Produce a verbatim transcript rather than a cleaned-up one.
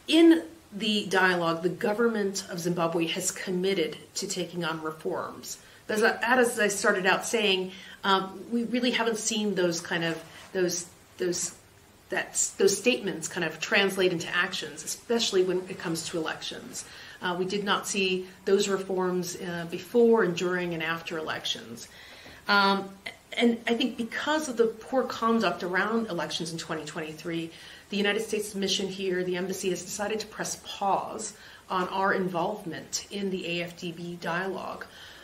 in the dialogue, the government of Zimbabwe has committed to taking on reforms. As I, as I started out saying, um, we really haven't seen those kind of those those that those statements kind of translate into actions, especially when it comes to elections. Uh, we did not see those reforms uh, before and during and after elections. Um, and I think because of the poor conduct around elections in twenty twenty-three, the United States mission here, the embassy, has decided to press pause on our involvement in the A F D B dialogue.